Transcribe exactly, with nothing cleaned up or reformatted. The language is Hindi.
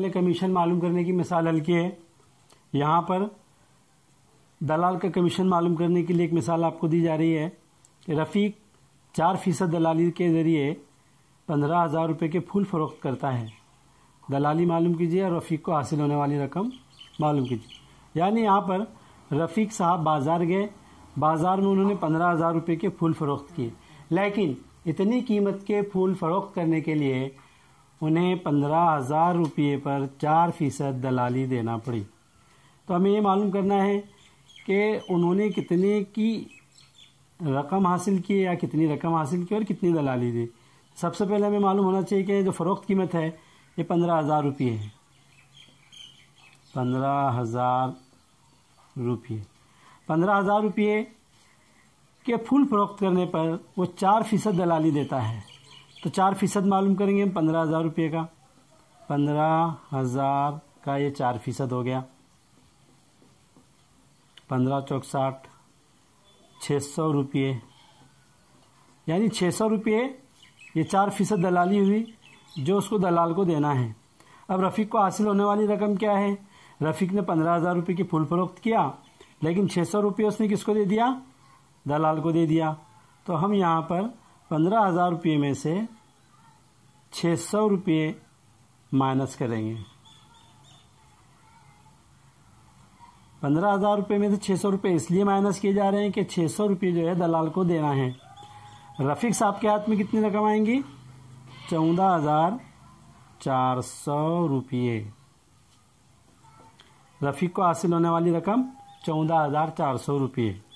पहले कमीशन मालूम करने की मिसाल हल की है। यहाँ पर दलाल का कमीशन मालूम करने के लिए एक मिसाल आपको दी जा रही है कि रफ़ीक चार फीसद दलाली के ज़रिए पंद्रह हज़ार रुपये के फूल फ़रोख्त करता है। दलाली मालूम कीजिए और रफ़ीक को हासिल होने वाली रकम मालूम कीजिए। यानी यहाँ पर रफ़ीक साहब बाज़ार गए, बाज़ार में उन्होंने पंद्रह हज़ार रुपये के फूल फ़रोख्त किए, लेकिन इतनी कीमत के फूल फ़रोख्त करने के लिए उन्हें पंद्रह हज़ार रुपये पर चार फ़ीसद दलाली देना पड़ी। तो हमें ये मालूम करना है कि उन्होंने कितने की रकम हासिल की या कितनी रकम हासिल की और कितनी दलाली दी। सबसे पहले हमें मालूम होना चाहिए कि जो फ़रोख्त कीमत है ये पंद्रह हज़ार रुपये है। पंद्रह हज़ार रुपये पंद्रह हज़ार रुपये के फूल फ़रोख्त करने पर वो चार फ़ीसद दलाली देता है। तो चार फ़ीसद मालूम करेंगे हम पंद्रह हज़ार रुपये का। पंद्रह हज़ार का ये चार फ़ीसद हो गया, पंद्रह चौक साठ, छः सौ रुपये, यानी छः सौ रुपये ये चार फ़ीसद दलाली हुई जो उसको दलाल को देना है। अब रफ़ीक को हासिल होने वाली रकम क्या है? रफ़ीक ने पंद्रह हज़ार रुपये की फूल फ़रोख्त किया, लेकिन छः सौ रुपये उसने किसको दे दिया? दलाल को दे दिया। तो हम यहाँ पर पंद्रह हज़ार रुपये में से छः सौ रुपये माइनस करेंगे। पंद्रह हज़ार रुपये में से छः सौ रुपये इसलिए माइनस किए जा रहे हैं कि छः सौ रुपये जो है दलाल को देना है। रफ़ीक साहब के हाथ में कितनी रकम आएंगी? चौदह हज़ार चार सौ रुपये। रफ़ीक को हासिल होने वाली रकम चौदह हज़ार चार सौ रुपये।